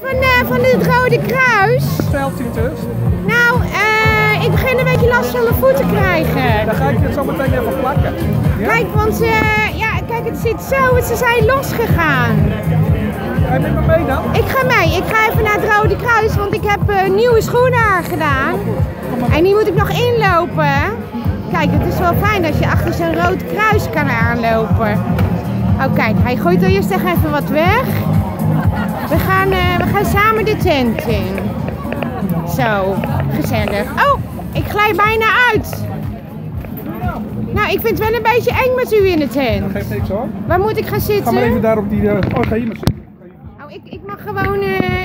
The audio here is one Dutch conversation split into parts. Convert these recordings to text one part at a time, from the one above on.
Van het Rode Kruis. Veldtiters. Nou, ik begin een beetje last van mijn voeten krijgen. Dan ga ik het zo meteen even plakken. Ja? Kijk, want kijk, het zit zo, ze zijn losgegaan. Ga je met me mee dan? Ik ga mee. Ik ga even naar het Rode Kruis, want ik heb nieuwe schoenen aangedaan. En die moet ik nog inlopen. Kijk, het is wel fijn dat je achter zo'n rood kruis kan aanlopen. Oh kijk, hij gooit al eerst even wat weg. We gaan samen de tent in. Zo, gezellig. Oh, ik glij bijna uit. Nou, ik vind het wel een beetje eng met u in de tent. Dat geeft niks hoor. Waar moet ik gaan zitten? Ga maar even daar op die... Oh, ga hier maar zitten. Oh, ik mag gewoon...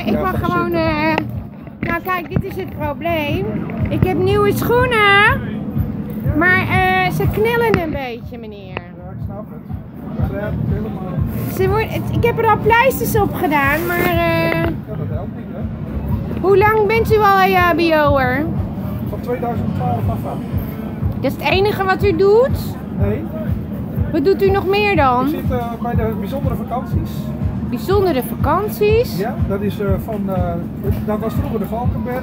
Nou kijk, dit is het probleem. Ik heb nieuwe schoenen. Maar ze knellen een beetje, meneer. Ja, ik snap het. Helemaal. Ik heb er al pleisters op gedaan, maar... Ja, dat helpt niet, hè? Hoe lang bent u al een HBO'er? Van 2012 af aan. Dat is het enige wat u doet? Nee. Wat doet u nog meer dan? Ik zit bij de bijzondere vakanties. Bijzondere vakanties? Ja, dat is dat was vroeger de Valkenberg.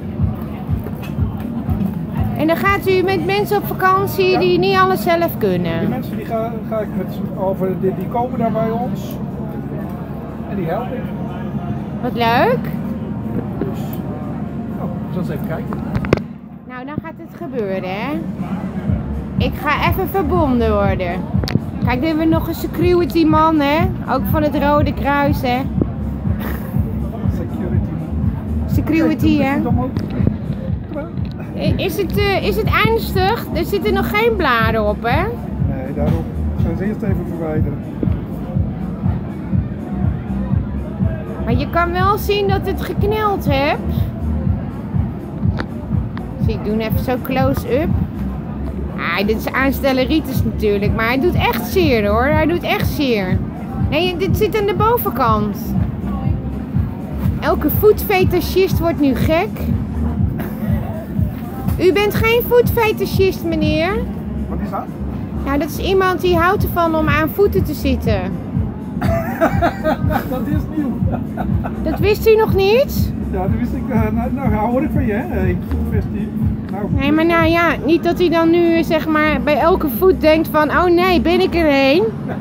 En dan gaat u met mensen op vakantie die niet alles zelf kunnen? Die mensen die ga ik die komen daar bij ons. En die help ik. Wat leuk. Dus, zal eens even kijken. Nou, dan gaat het gebeuren, hè. Ik ga even verbonden worden. Kijk, dan hebben we nog een security man, hè. Ook van het Rode Kruis, hè. Security, hè. Is het ernstig? Er zitten nog geen bladen op, hè? Nee, daarom. Ik ga ze eerst even verwijderen. Maar je kan wel zien dat het gekneld hebt. Zie, ik doe even zo close-up. Ah, dit is aanstelleritis natuurlijk, maar hij doet echt zeer hoor. Hij doet echt zeer. Nee, dit zit aan de bovenkant. Elke voetfetischist wordt nu gek. U bent geen voetfetischist, meneer. Wat is dat? Nou, dat is iemand die houdt ervan om aan voeten te zitten. Dat is nieuw. Dat wist u nog niet? Ja, dat wist ik. Nou hoor ik van je, hè. Nee, maar nou ja, niet dat hij dan nu zeg maar bij elke voet denkt van, oh nee, ben ik er een?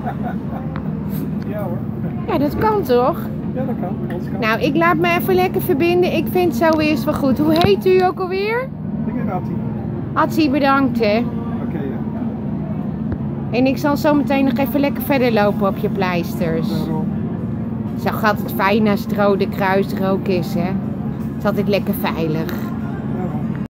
Ja hoor. Ja, dat kan toch? Ja, dat kan. Nou, ik laat me even lekker verbinden. Ik vind het zo eerst wel goed. Hoe heet u ook alweer? Ik ben Attie. Attie, bedankt hè. Oké, ja. En ik zal zo meteen nog even lekker verder lopen op je pleisters. Daarom. Het is ook altijd fijn als het Rode Kruis er ook is, hè. Het is altijd lekker veilig.